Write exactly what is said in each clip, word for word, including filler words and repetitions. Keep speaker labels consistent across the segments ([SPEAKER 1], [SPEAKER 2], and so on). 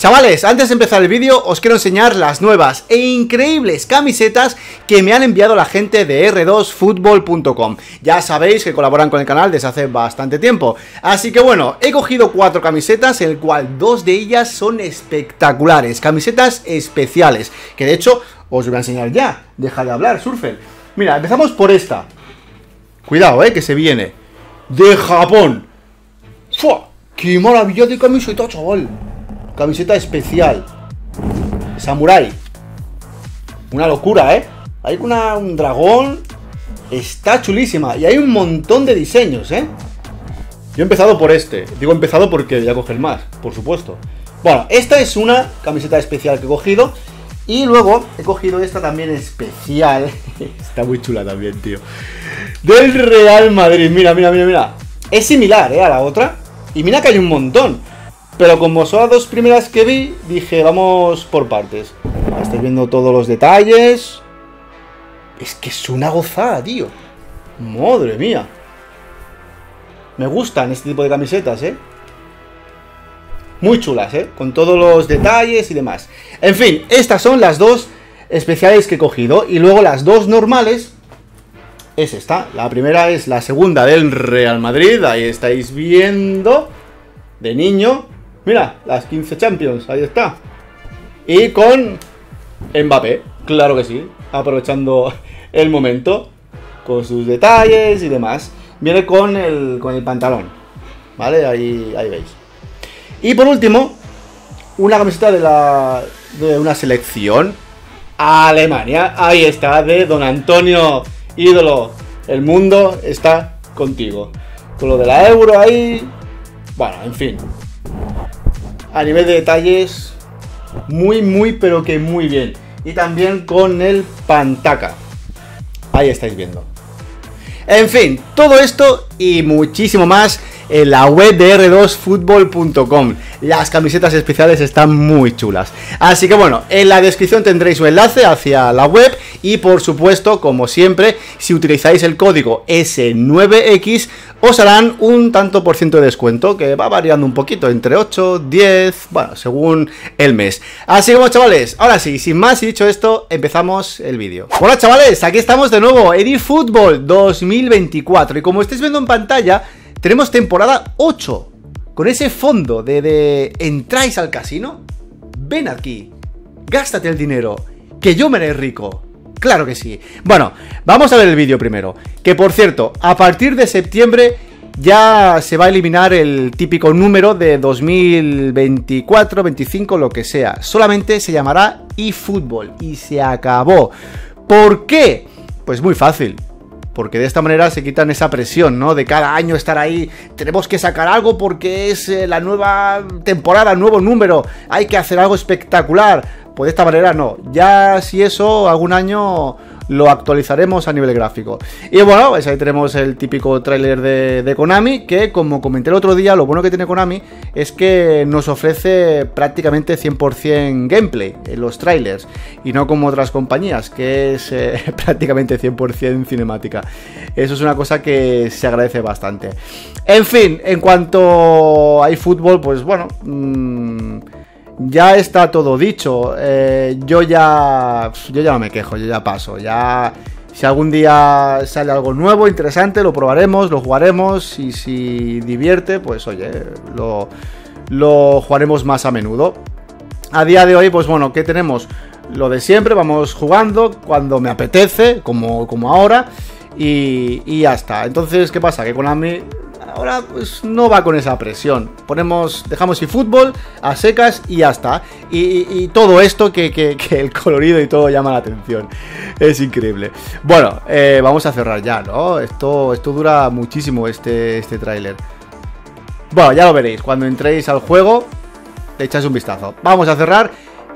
[SPEAKER 1] Chavales, antes de empezar el vídeo os quiero enseñar las nuevas e increíbles camisetas que me han enviado la gente de erre dos fútbol punto com. Ya sabéis que colaboran con el canal desde hace bastante tiempo. Así que bueno, he cogido cuatro camisetas, en el cual dos de ellas son espectaculares. Camisetas especiales, que de hecho os voy a enseñar ya. Deja de hablar, Surfer. Mira, empezamos por esta. Cuidado, eh, que se viene. De Japón. ¡Fua! ¡Qué maravilla de camiseta, chaval! Camiseta especial. Samurai. Una locura, ¿eh? Hay una, un dragón. Está chulísima. Y hay un montón de diseños, ¿eh? Yo he empezado por este. Digo empezado porque voy a coger más, por supuesto. Bueno, esta es una camiseta especial que he cogido. Y luego he cogido esta también especial. Está muy chula también, tío. Del Real Madrid. Mira, mira, mira, mira. Es similar, ¿eh? A la otra. Y mira que hay un montón. Pero como son las dos primeras que vi, dije, vamos por partes. Estáis viendo todos los detalles. Es que es una gozada, tío. Madre mía. Me gustan este tipo de camisetas, ¿eh? Muy chulas, ¿eh? Con todos los detalles y demás. En fin, estas son las dos especiales que he cogido. Y luego las dos normales es esta. La primera es la segunda del Real Madrid. Ahí estáis viendo. De niño. Mira, las quince Champions, ahí está. Y con Mbappé, claro que sí. Aprovechando el momento. Con sus detalles y demás. Viene con el, con el pantalón. ¿Vale? Ahí, ahí veis. Y por último, una camiseta de, la, de una selección. Alemania, ahí está, de Don Antonio, ídolo. El mundo está contigo. Con lo de la Euro ahí. Bueno, en fin. A nivel de detalles, muy, muy, pero que muy bien. Y también con el Pantaka. Ahí estáis viendo. En fin, todo esto y muchísimo más en la web de erre dos fútbol punto com. Las camisetas especiales están muy chulas. Así que bueno, en la descripción tendréis un enlace hacia la web. Y por supuesto, como siempre, si utilizáis el código ese nueve equis, os harán un tanto por ciento de descuento, que va variando un poquito, entre ocho, diez, bueno, según el mes. Así que bueno, chavales, ahora sí, sin más y dicho esto, empezamos el vídeo. Hola chavales, aquí estamos de nuevo, eDFootball dos mil veinticuatro. Y como estáis viendo en pantalla, tenemos temporada ocho. Con ese fondo de, de ¿entráis al casino? Ven aquí, gástate el dinero, que yo me haré rico. Claro que sí. Bueno, vamos a ver el vídeo primero. Que por cierto, a partir de septiembre ya se va a eliminar el típico número de dos mil veinticuatro, veinticinco, lo que sea. Solamente se llamará eFootball y se acabó. ¿Por qué? Pues muy fácil. Porque de esta manera se quitan esa presión, ¿no? De cada año estar ahí, tenemos que sacar algo porque es eh, la nueva temporada, nuevo número, hay que hacer algo espectacular. Pues de esta manera no, ya si eso algún año lo actualizaremos a nivel gráfico. Y bueno, pues ahí tenemos el típico tráiler de, de Konami, que como comenté el otro día, lo bueno que tiene Konami es que nos ofrece prácticamente cien por cien gameplay en los trailers, y no como otras compañías, que es eh, prácticamente cien por cien cinemática. Eso es una cosa que se agradece bastante. En fin, en cuanto a eFootball, pues bueno... Mmm, ya está todo dicho. eh, Yo ya Yo ya no me quejo, yo ya paso. Ya, si algún día sale algo nuevo, interesante, lo probaremos, lo jugaremos. Y si divierte, pues oye, Lo, lo jugaremos más a menudo. A día de hoy, pues bueno, ¿qué tenemos? Lo de siempre, vamos jugando cuando me apetece, Como, como ahora. Y, y ya está. Entonces, ¿qué pasa? Que Konami ahora pues no va con esa presión. Ponemos, dejamos eFootball a secas y ya está. Y, y, y todo esto que, que, que el colorido y todo llama la atención. Es increíble. Bueno, eh, vamos a cerrar ya, ¿no? Esto, esto dura muchísimo, este, este tráiler. Bueno, ya lo veréis. Cuando entréis al juego, le echáis un vistazo. Vamos a cerrar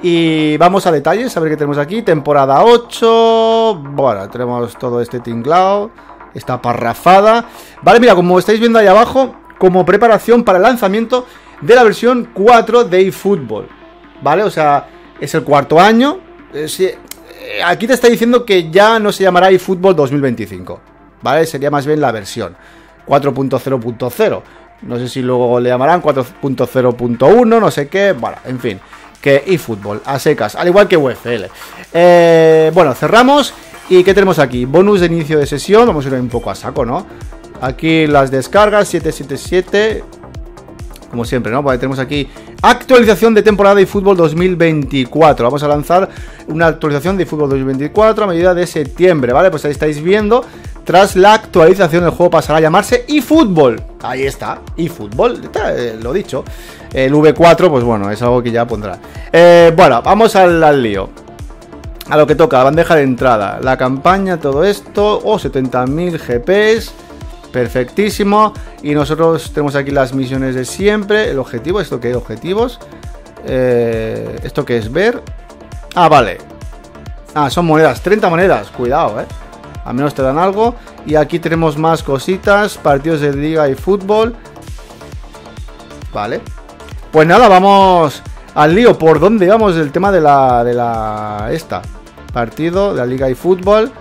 [SPEAKER 1] y vamos a detalles. A ver qué tenemos aquí. Temporada ocho. Bueno, tenemos todo este tinglao. Esta parrafada. Vale, mira, como estáis viendo ahí abajo, como preparación para el lanzamiento de la versión cuatro de eFootball. Vale, o sea, es el cuarto año. Aquí te está diciendo que ya no se llamará eFootball dos mil veinticinco. Vale, sería más bien la versión cuatro punto cero punto cero. No sé si luego le llamarán cuatro punto cero punto uno, no sé qué. Bueno, en fin. que eFootball, a secas, al igual que U F L. Eh, bueno, cerramos. ¿Y qué tenemos aquí? Bonus de inicio de sesión. Vamos a ir un poco a saco, ¿no? Aquí las descargas, siete siete siete. Como siempre, ¿no? Pues tenemos aquí actualización de temporada de eFootball dos mil veinticuatro. Vamos a lanzar una actualización de eFootball dos mil veinticuatro a medida de septiembre, ¿vale? Pues ahí estáis viendo. Tras la actualización, el juego pasará a llamarse eFootball. Ahí está, eFootball, está, eh, lo dicho. El V cuatro, pues bueno, es algo que ya pondrá. Eh, bueno, vamos al, al lío. A lo que toca, bandeja de entrada. La campaña, todo esto. Oh, setenta mil G Ps. Perfectísimo. Y nosotros tenemos aquí las misiones de siempre. El objetivo, ¿esto qué? Objetivos. Eh, ¿Esto qué es? Ver. Ah, vale. Ah, son monedas. treinta monedas. Cuidado, eh. Al menos te dan algo. Y aquí tenemos más cositas. Partidos de liga y fútbol. Vale. Pues nada, vamos al lío. ¿Por dónde vamos? El tema de la... De la... Esta. Partido de la liga y fútbol.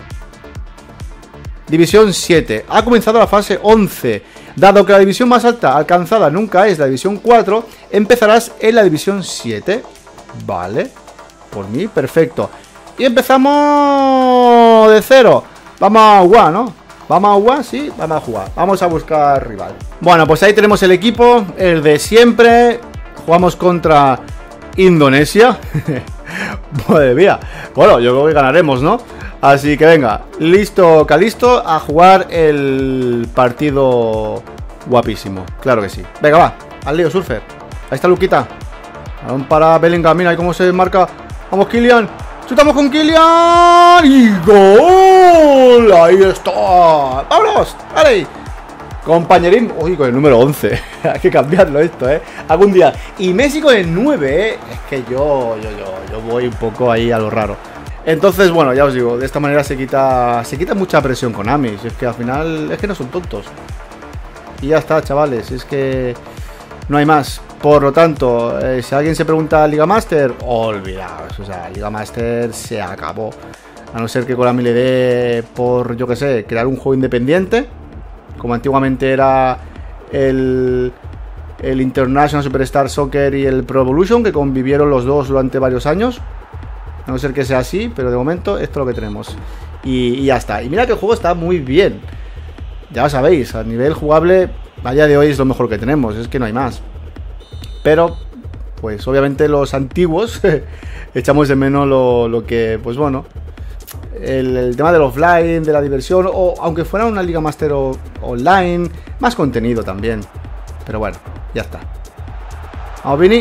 [SPEAKER 1] División siete. Ha comenzado la fase once. Dado que la división más alta alcanzada nunca es la división cuatro, empezarás en la división siete. Vale. Por mí, perfecto. Y empezamos de cero. Vamos a jugar, ¿no? Vamos a jugar, sí, vamos a jugar. Vamos a buscar rival. Bueno, pues ahí tenemos el equipo, el de siempre. Jugamos contra Indonesia. Madre mía. Bueno, yo creo que ganaremos, ¿no? Así que venga, listo, Calisto, a jugar el partido guapísimo. Claro que sí. Venga, va, al lío, Surfer. Ahí está Luquita. Balón para Bellingham, mira ahí cómo se marca. Vamos, Kylian. Chutamos con Kylian. Y gol. Ahí está. Vámonos, vale. Compañerín. Uy, con el número once. Hay que cambiarlo esto, eh. Algún día. Y Messi con el nueve, eh. Es que yo, yo, yo, yo voy un poco ahí a lo raro. Entonces, bueno, ya os digo, de esta manera se quita se quita mucha presión con Amis. Es que al final, es que no son tontos. Y ya está, chavales, es que no hay más. Por lo tanto, eh, si alguien se pregunta Liga Master, olvidaos. O sea, Liga Master se acabó. A no ser que Konami le dé por, yo que sé, crear un juego independiente, como antiguamente era el, el International Superstar Soccer y el Pro Evolution, que convivieron los dos durante varios años. A no ser que sea así, pero de momento esto es lo que tenemos. Y, y ya está. Y mira que el juego está muy bien. Ya lo sabéis, a nivel jugable, a día de hoy es lo mejor que tenemos. Es que no hay más. Pero, pues obviamente los antiguos echamos de menos lo, lo que, pues bueno, el, el tema del offline, de la diversión, o aunque fuera una Liga Master o, online, más contenido también. Pero bueno, ya está. Vamos, Vini.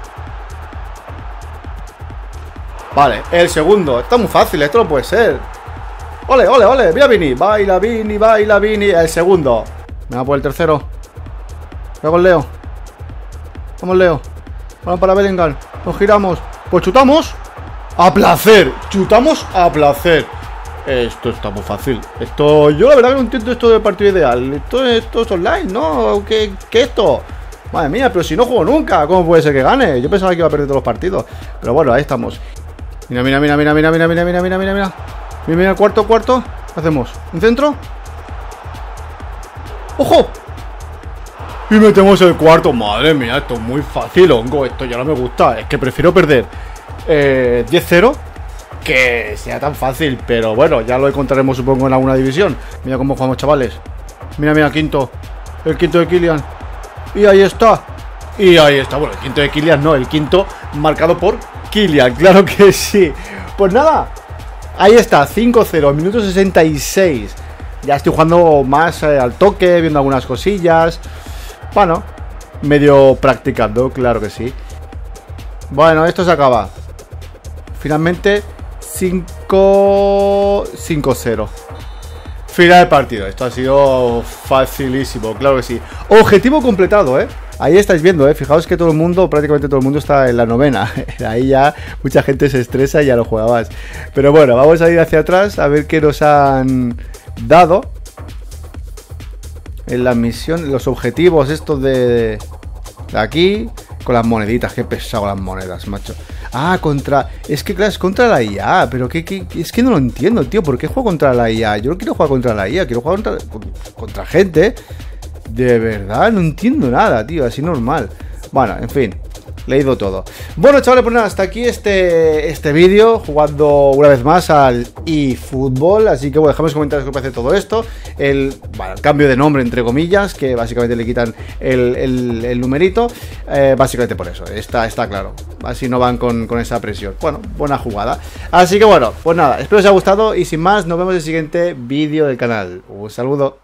[SPEAKER 1] Vale, el segundo. Está muy fácil, esto no puede ser. Ole, ole, ole, mira Vini. Baila Vini, baila Vini. El segundo. Me va por el tercero. Luego el Leo. Vamos, Leo. Vamos para Bellingham. Nos giramos. Pues chutamos a placer. Chutamos a placer. Esto está muy fácil. Esto, yo la verdad que no entiendo esto de partido ideal. Esto, esto es online, ¿no? ¿Qué, qué esto? Madre mía, pero si no juego nunca, ¿cómo puede ser que gane? Yo pensaba que iba a perder todos los partidos. Pero bueno, ahí estamos. Mira, mira, mira, mira, mira, mira, mira, mira, mira, mira, mira. Mira, mira, cuarto, cuarto. ¿Qué hacemos? ¿Un centro? ¡Ojo! Y metemos el cuarto. Madre mía, esto es muy fácil, hongo. Esto ya no me gusta. Es que prefiero perder eh, diez cero que sea tan fácil. Pero bueno, ya lo encontraremos supongo en alguna división. Mira cómo jugamos, chavales. Mira, mira, quinto. El quinto de Kylian. Y ahí está. Y ahí está. Bueno, el quinto de Kylian no. El quinto marcado por Kylian. Claro que sí. Pues nada. Ahí está. cinco cero. Minuto sesenta y seis. Ya estoy jugando más eh, al toque. Viendo algunas cosillas. Bueno, medio practicando, claro que sí. Bueno, esto se acaba. Finalmente, cinco cero. Final del partido. Esto ha sido facilísimo, claro que sí. Objetivo completado, ¿eh? Ahí estáis viendo, ¿eh? Fijaos que todo el mundo, prácticamente todo el mundo está en la novena. Ahí ya mucha gente se estresa y ya lo juega más. Pero bueno, vamos a ir hacia atrás a ver qué nos han dado. En la misión, los objetivos estos de, de aquí, con las moneditas. Qué pesado las monedas, macho. Ah, contra... Es que claro, es contra la I A. Pero que, que, es que no lo entiendo, tío. ¿Por qué juego contra la I A? Yo no quiero jugar contra la I A. Quiero jugar contra, contra gente. De verdad, no entiendo nada, tío. Así normal. Bueno, en fin. leído todo. Bueno, chavales, pues nada, hasta aquí este, este vídeo, jugando una vez más al eFootball. Así que bueno, dejadme en comentarios qué os parece todo esto. El, bueno, el cambio de nombre, entre comillas, que básicamente le quitan el, el, el numerito. Eh, básicamente por eso, está, está claro. Así no van con, con esa presión. Bueno, buena jugada. Así que bueno, pues nada, espero os haya gustado y sin más, nos vemos en el siguiente vídeo del canal. Un saludo.